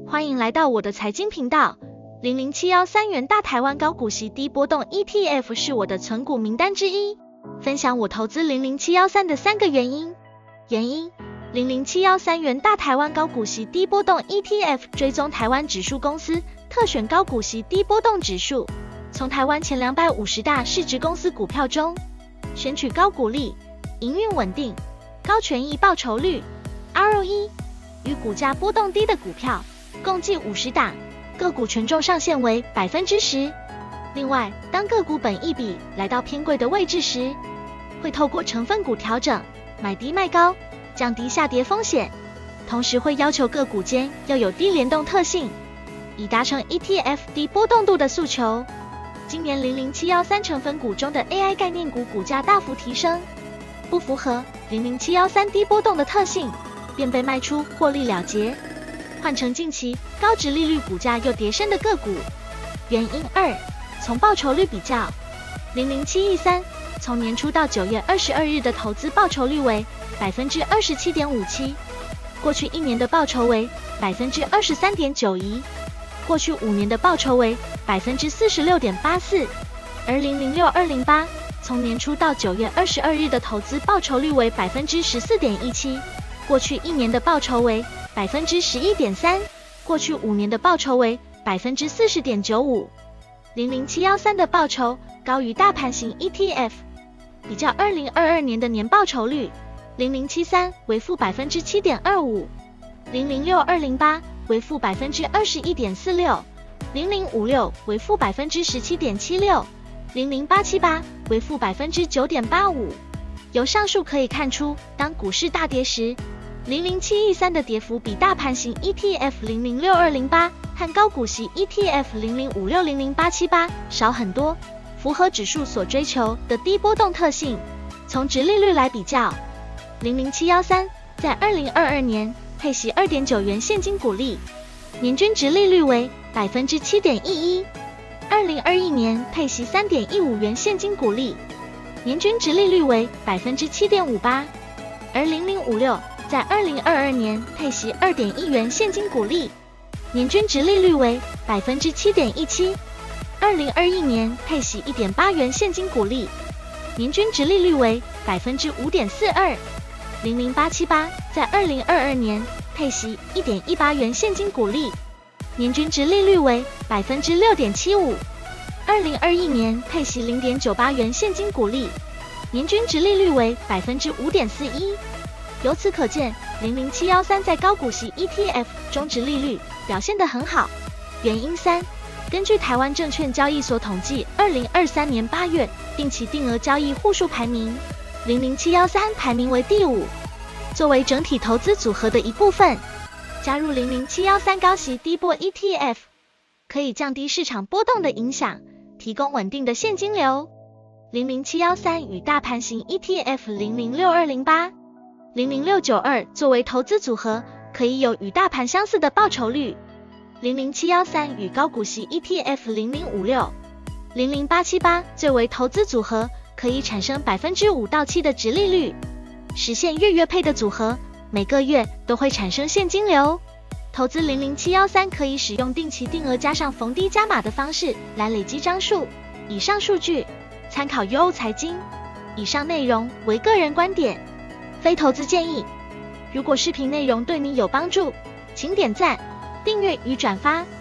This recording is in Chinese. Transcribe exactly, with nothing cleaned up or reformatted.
欢迎来到我的财经频道。零零七一三元大台湾高股息低波动 E T F 是我的存股名单之一，分享我投资零零七一三的三个原因。原因：零零七一三元大台湾高股息低波动 E T F 追踪台湾指数公司，特选高股息低波动指数，从台湾前两百五十大市值公司股票中，选取高股利、营运稳定、高权益报酬率 R O E 与股价波动低的股票，共计五十档，个股权重上限为 百分之十。 另外，当个股本益比来到偏贵的位置时，会透过成分股调整，买低卖高，降低下跌风险，同时会要求个股间要有低联动特性，以达成 E T F 低波动度的诉求。今年零零七一三成分股中的 A I 概念股股价大幅提升，不符合零零七一三低波动的特性，便被卖出获利了结，换成近期高殖利率股价又跌升的个股。原因二，从报酬率比较，零零七一三从年初到九月二十二日的投资报酬率为 百分之二十七点五七， 过去一年的报酬为 百分之二十三点九一， 过去五年的报酬为 百分之四十六点八四， 而零零六二零八从年初到九月二十二日的投资报酬率为 百分之十四点一七， 过去一年的报酬为 百分之十一点三， 过去五年的报酬为 百分之四十点九五。 零零七一三的报酬高于大盘型 E T F， 比较二零二二年的年报酬率，零零七三为负 百分之七点二五， 零零六二零八为负 百分之二十一点四六， 零零五六为负 百分之十七点七六， 零零八七八为负 百分之九点八五。 由上述可以看出，当股市大跌时，零零七一三的跌幅比大盘型 E T F 零零六二零八和高股息 E T F 零零五六零零八七八少很多，符合指数所追求的低波动特性。从殖利率来比较，零零七一三在二零二二年配息 二点九元现金股利，年均殖利率为 百分之七点一一， 二零二一年配息 三点一五元现金股利，年均殖利率为 百分之七点五八， 而零零五六在二零二二年配息 二点一元现金股利，年均殖利率为 百分之七点一七， 二零二一年配息 一点八元现金股利，年均殖利率为 百分之五点四二。 零零八七八在二零二二年配息 一点一八元现金股利，年均殖利率为 百分之六点七五， 二零二一年配息 零点九八元现金股利，年均殖利率为 百分之五点四一。由此可见，零零七一三在高股息 E T F 中殖利率表现得很好。原因三，根据台湾证券交易所统计，二零二三年八月定期定额交易户数排名，零零七一三排名为第五。作为整体投资组合的一部分，加入零零七一三高息低波 E T F， 可以降低市场波动的影响，提供稳定的现金流。零零七一三与大盘型 E T F 零零六二零八、零零六九二作为投资组合，可以有与大盘相似的报酬率。零零七一三与高股息 E T F 零零五六、零零八七八作为投资组合，可以产生 百分之五到七 的殖利率，实现月月配的组合，每个月都会产生现金流。投资零零七一三可以使用定期定额加上逢低加码的方式来累积张数。以上数据参考优欧财经，以上内容为个人观点，非投资建议。如果视频内容对你有帮助，请点赞、订阅与转发。